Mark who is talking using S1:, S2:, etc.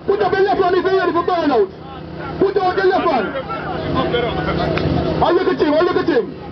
S1: Put up your left hand if you're ready for burnout. Put out your left hand. And look at him,